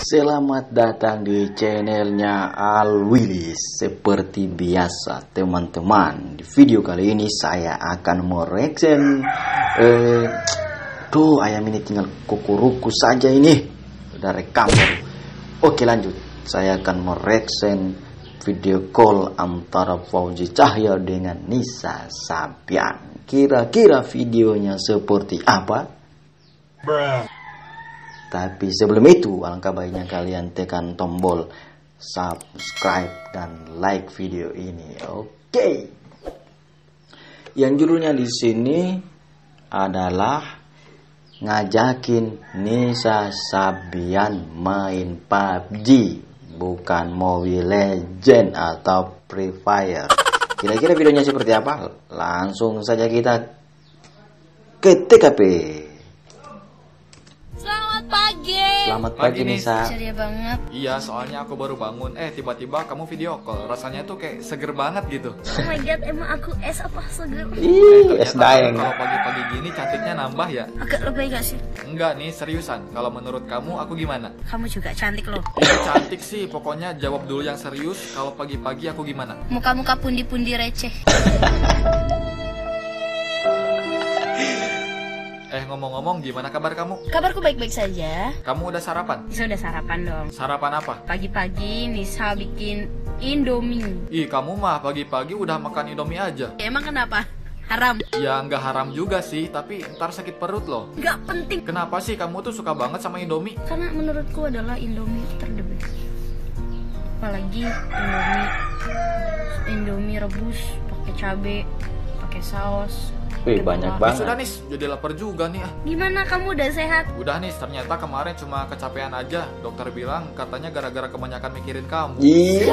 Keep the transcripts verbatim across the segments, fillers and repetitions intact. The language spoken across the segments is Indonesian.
Selamat datang di channelnya Alwilis. Seperti biasa teman-teman, di video kali ini saya akan mereaction eh, Tuh ayam ini tinggal kukuruku saja ini. Udah rekam baru. Oke lanjut. Saya akan mereaction video call antara Fauzi Cahya dengan Nisa Sabian. Kira-kira videonya seperti apa? Bruh. Tapi sebelum itu, alangkah baiknya kalian tekan tombol subscribe dan like video ini. Oke. Yang judulnya di sini adalah ngajakin Nisa Sabian main P U B G, bukan Mobile Legend atau Free Fire. Kira-kira videonya seperti apa? Langsung saja kita ke T K P. Pagi. Selamat pagi, pagi Nisa. Ceria banget. Iya, soalnya aku baru bangun. Eh, tiba-tiba kamu video call. Rasanya tuh kayak seger banget gitu. Oh my god, emang aku es apa seger? Ih, es daeng. Kalau pagi-pagi gini cantiknya nambah ya? Agak lebay gak sih? Enggak nih, seriusan. Kalau menurut kamu, aku gimana? Kamu juga cantik loh. Iya, cantik sih. Pokoknya jawab dulu yang serius. Kalau pagi-pagi aku gimana? Muka-muka pundi-pundi receh. Eh, ngomong-ngomong, gimana kabar kamu? Kabarku baik-baik saja. Kamu udah sarapan? Nisa udah sarapan dong. Sarapan apa? Pagi-pagi Nisa bikin Indomie. Ih, kamu mah pagi-pagi udah makan Indomie aja. Ya, emang kenapa? Haram? Ya, nggak haram juga sih, tapi ntar sakit perut loh. Nggak penting. Kenapa sih kamu tuh suka banget sama Indomie? Karena menurutku adalah Indomie terdebes. Apalagi Indomie Indomie rebus pakai cabe, pakai saus. Wih, banyak banget. Sudah nih, jadi lapar juga nih ah. Gimana kamu udah sehat? Udah nih, ternyata kemarin cuma kecapean aja. Dokter bilang katanya gara-gara kebanyakan mikirin kamu. Iya.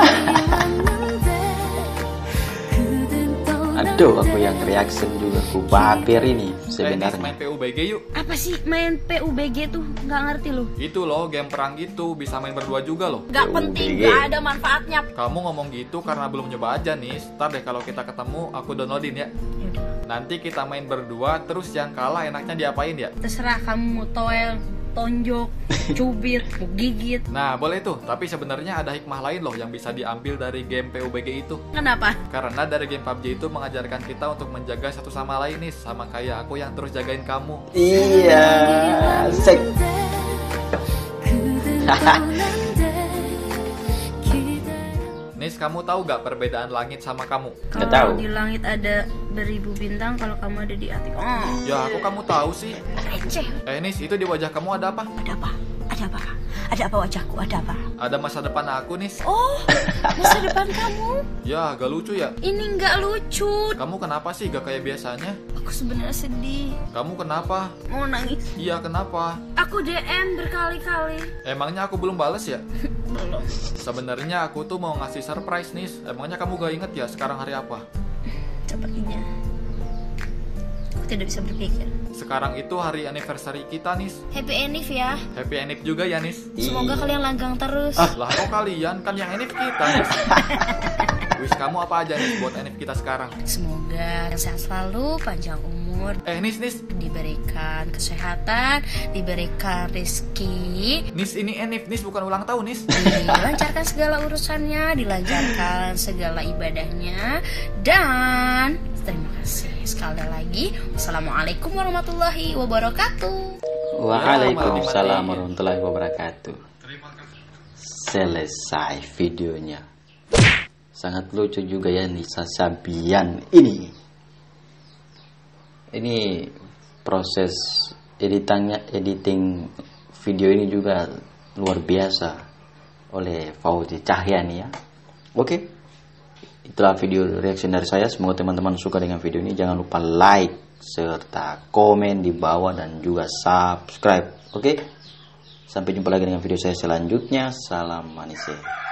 Aduh, aku yang reaction juga ku bapir ini sebenarnya. Eh, main P U B G yuk. Apa sih main P U B G tuh? Nggak ngerti loh. Itu loh, game perang gitu, bisa main berdua juga loh. Nggak penting, nggak ada manfaatnya. Kamu ngomong gitu karena belum nyoba aja nih. Ntar deh kalau kita ketemu, aku downloadin ya. Yaudah. Nanti kita main berdua, terus yang kalah enaknya diapain ya? Terserah kamu mau toel, tonjok, cubit, mau gigit. Nah, boleh tuh. Tapi sebenarnya ada hikmah lain loh yang bisa diambil dari game P U B G itu. Kenapa? Karena dari game P U B G itu mengajarkan kita untuk menjaga satu sama lain nih, sama kayak aku yang terus jagain kamu. Iya, sek. Nis, kamu tahu gak perbedaan langit sama kamu? Nggak tahu. Kalau di langit ada beribu bintang, kalau kamu ada di hati. Oh. Ya, aku kamu tahu sih. Receh. Eh, Nis, itu di wajah kamu ada apa? Ada apa? Ada apa? Ada apa wajahku? Ada apa? Ada masa depan aku, Nis. Oh, masa depan kamu? Ya, gak lucu ya? Ini nggak lucu. Kamu kenapa sih gak kayak biasanya? Aku sebenarnya sedih. Kamu kenapa? Mau nangis. Iya, kenapa? Aku D M berkali-kali. Emangnya aku belum bales ya? Belum. Sebenarnya aku tuh mau ngasih surprise, Nis. Emangnya kamu gak inget ya sekarang hari apa? Sepertinya aku tidak bisa berpikir. Sekarang itu hari anniversary kita, Nis. Happy Enif ya. Happy Enif juga ya, Nis. Semoga kalian langgang terus. Ah, lah kok kalian kan yang Enif kita, Nis. Wish kamu apa aja nih buat Enif kita sekarang? Semoga sehat selalu, panjang umur, Eh, Nis, Nis. diberikan kesehatan, diberikan rezeki, Nis, ini Enif, Nis, bukan ulang tahun, Nis. dilancarkan segala urusannya, dilancarkan segala ibadahnya, dan terima kasih sekali lagi. Wassalamualaikum warahmatullahi wabarakatuh. Waalaikumsalam warahmatullahi wabarakatuh. Selesai videonya. Sangat lucu juga ya Nisa Sabian ini. Ini proses editannya, editing video ini juga luar biasa oleh Fauzi Cahya nih ya. Oke, itulah video reaction dari saya. Semoga teman-teman suka dengan video ini. Jangan lupa like serta komen di bawah dan juga subscribe. Oke, sampai jumpa lagi dengan video saya selanjutnya. Salam manis.